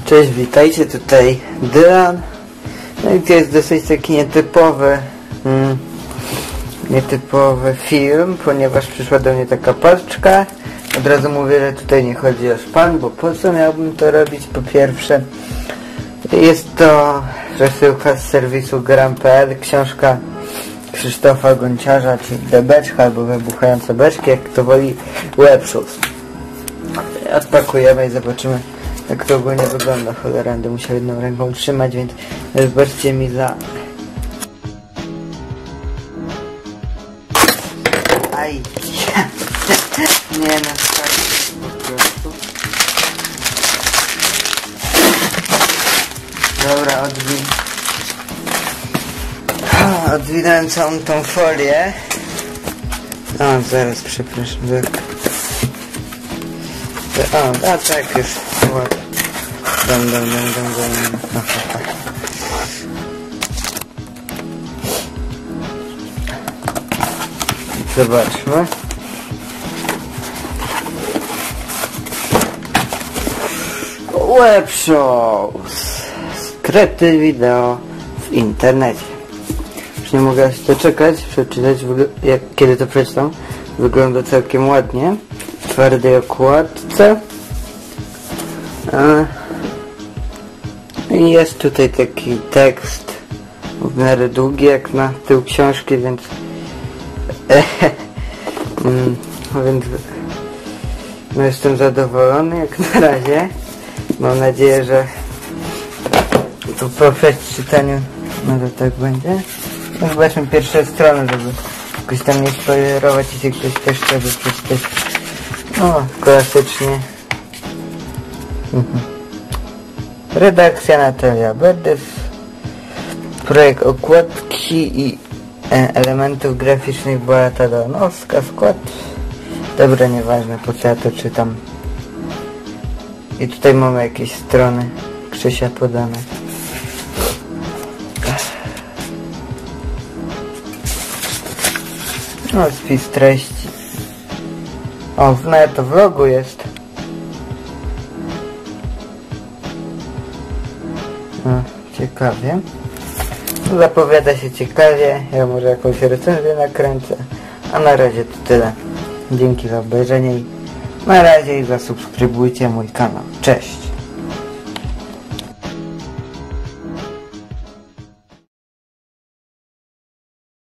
Cześć, witajcie, tutaj Dylan. No i to jest dosyć taki nietypowy film, ponieważ przyszła do mnie taka paczka. Od razu mówię, że tutaj nie chodzi o szpan, bo po co miałbym to robić? Po pierwsze, jest to przesyłka z serwisu gram.pl, książka Krzysztofa Gonciarza, czyli Debeczka albo Wybuchające Beczki, jak kto woli, Webshoes. Odpakujemy i zobaczymy, jak to ogólnie wygląda. Cholera, będę musiał jedną ręką trzymać, więc wybaczcie mi za... Aj! Nie no, po prostu. Dobra, odwinąłem całą tą folię. O, zaraz, przepraszam. A tak, już. Zobaczmy. Webshoes. Skrypty wideo w internecie. Już nie mogę się doczekać, przeczytać, kiedy to przeczytam. Wygląda całkiem ładnie. W twardej okładce. I jest tutaj taki tekst w miarę długi jak na tył książki, więc no jestem zadowolony jak na razie. Mam nadzieję, że to po czytaniu może tak będzie. No zobaczmy pierwsze strony, żeby jakoś tam nie spoilerować, jeśli ktoś też chciałby przeczytać. O, klasycznie. Redakcja Natalia Berdys. Projekt okładki i elementów graficznych Beata Danowska. Skład. Dobra, nieważne, po co ja to czytam. I tutaj mamy jakieś strony Krzysia podane. No, spis treści. O, nawet to w logu jest. No, ciekawie. Zapowiada się ciekawie. Ja może jakąś recenzję nakręcę. A na razie to tyle. Dzięki za obejrzenie. Na razie i zasubskrybujcie mój kanał. Cześć!